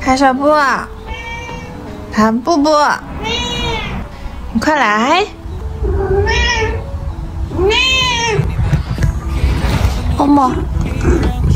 海小布，谭布布，你快来！欧莫。